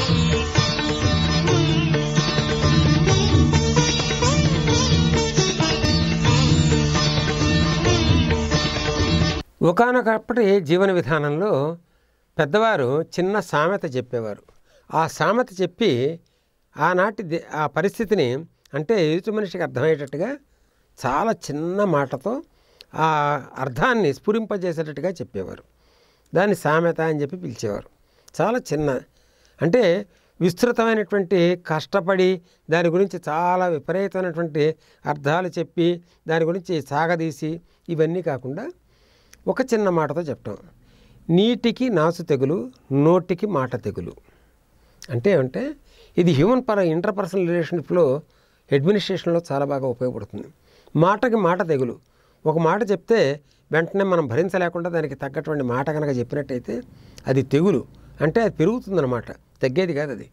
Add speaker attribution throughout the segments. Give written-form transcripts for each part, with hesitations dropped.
Speaker 1: ఒకానొకప్పటి జీవన విధానంలో పెద్దవారు చిన్న సామెత చెప్పేవారు. ఆ సామెత చెప్పి ఆనాటి ఆ పరిస్థితిని అంటే ఎదుటి మనిషికి అర్థమయ్యేటట్టుగా చాలా చిన్న మాటతో ఆ అర్థాన్ని స్ఫురింపజేసేటట్టుగా చెప్పేవారు. దాన్ని సామెత అని చెప్పి పిలిచేవారు. చాలా చిన్న అంటే విస్తృతమైనటువంటి కష్టపడి దాని గురించి చాలా విపరీతమైనటువంటి అర్థాలు చెప్పి దాని గురించి సాగదీసి ఇవన్నీ కాకుండా ఒక చిన్న మాటతో చెప్పటం. నీటికి నాసు తెగులు, నోటికి మాట తెగులు అంటే ఇది ఇంటర్పర్సనల్ రిలేషన్షిప్లో అడ్మినిస్ట్రేషన్లో చాలా బాగా ఉపయోగపడుతుంది. మాటకి మాట తెగులు. ఒక మాట చెప్తే వెంటనే మనం భరించలేకుండా దానికి తగ్గటువంటి మాట కనుక చెప్పినట్టయితే అది తెగులు అంటే అది పెరుగుతుందన్నమాట, తగ్గేది కాదు అది.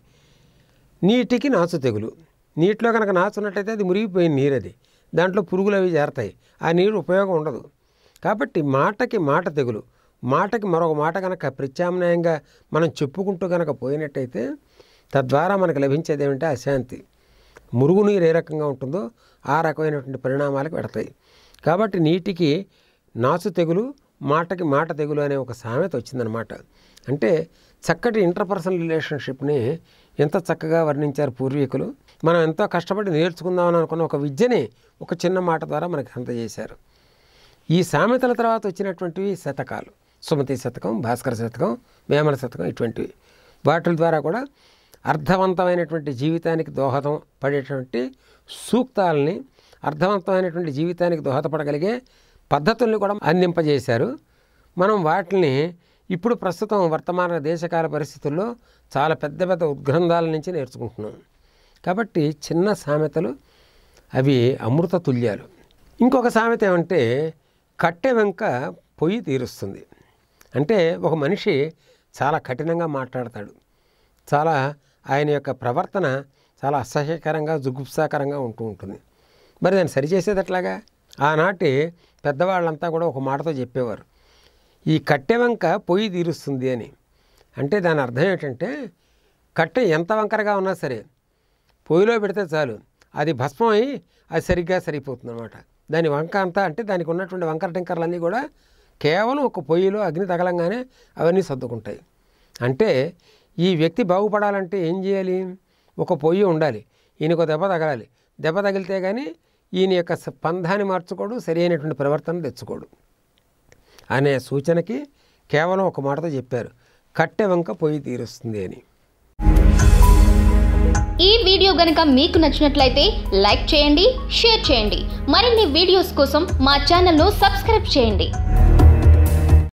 Speaker 1: నీటికి నాసు తెగులు. నీటిలో కనుక నాచు ఉన్నట్టయితే అది మురిగిపోయిన నీరు, అది దాంట్లో పురుగులు అవి చేరతాయి, ఆ నీరు ఉపయోగం ఉండదు. కాబట్టి మాటకి మాట తెగులు. మాటకి మరొక మాట కనుక ప్రత్యామ్నాయంగా మనం చెప్పుకుంటూ కనుక పోయినట్టయితే తద్వారా మనకు లభించేది ఏమంటే అశాంతి. మురుగు నీరు ఏ రకంగా ఉంటుందో ఆ రకమైనటువంటి పరిణామాలకు పెడతాయి. కాబట్టి నీటికి నాసు తెగులు, మాటకి మాట తెగులు అనే ఒక సామెత వచ్చిందనమాట. అంటే చక్కటి ఇంటర్పర్సనల్ రిలేషన్షిప్ని ఎంత చక్కగా వర్ణించారు పూర్వీకులు. మనం ఎంతో కష్టపడి నేర్చుకుందామని అనుకున్న ఒక విద్యని ఒక చిన్న మాట ద్వారా మనకి అందజేశారు. ఈ సామెతల తర్వాత వచ్చినటువంటివి శతకాలు, సుమతి శతకం, భాస్కర శతకం, వేమన శతకం, ఇటువంటివి. వాటి ద్వారా కూడా అర్థవంతమైనటువంటి జీవితానికి దోహదం పడేటువంటి సూక్తాలని, అర్థవంతమైనటువంటి జీవితానికి దోహదపడగలిగే పద్ధతుల్ని కూడా అందింపజేశారు. మనం వాటిని ఇప్పుడు ప్రస్తుతం వర్తమాన దేశకాల పరిస్థితుల్లో చాలా పెద్ద పెద్ద ఉద్గ్రంథాల నుంచి నేర్చుకుంటున్నాం. కాబట్టి చిన్న సామెతలు అవి అమృత తుల్యాలు. ఇంకొక సామెత ఏమంటే కట్టె వెంక పొయ్యి తీరుస్తుంది. అంటే ఒక మనిషి చాలా కఠినంగా మాట్లాడతాడు, చాలా ఆయన యొక్క ప్రవర్తన చాలా అసహ్యకరంగా జుగుప్సాకరంగా ఉంటూ ఉంటుంది. మరి దాన్ని సరిచేసేది ఎట్లాగా? ఆనాటి పెద్దవాళ్ళంతా కూడా ఒక మాటతో చెప్పేవారు, ఈ కట్టె వెంక పొయ్యి తీరుస్తుంది అని. అంటే దాని అర్థం ఏంటంటే కట్టె ఎంత వంకరగా ఉన్నా సరే పొయ్యిలో పెడితే చాలు, అది భస్మం అయి అది సరిగ్గా సరిపోతుంది అనమాట. దాని వంక అంతా అంటే దానికి ఉన్నటువంటి వంకర టింకర్లన్నీ కూడా కేవలం ఒక పొయ్యిలో అగ్ని తగలంగానే అవన్నీ సర్దుకుంటాయి. అంటే ఈ వ్యక్తి బాగుపడాలంటే ఏం చేయాలి? ఒక పొయ్యి ఉండాలి, ఈయనకు దెబ్బ తగలాలి, దెబ్బ తగిలితే కానీ ఈయన యొక్క పంధాన్ని మార్చుకోడు, సరి అయినటువంటి ప్రవర్తన తెచ్చుకోడు అనే సూచనకి కేవలం ఒక మాటతో చెప్పారు, కట్టె వంక పొయ్యి తీరుస్తుంది అని.
Speaker 2: ఈ వీడియో గనుక మీకు నచ్చినట్లయితే లైక్ చేయండి, షేర్ చేయండి. మరిన్ని వీడియోస్ కోసం మా ఛానల్ను సబ్స్క్రైబ్ చేయండి.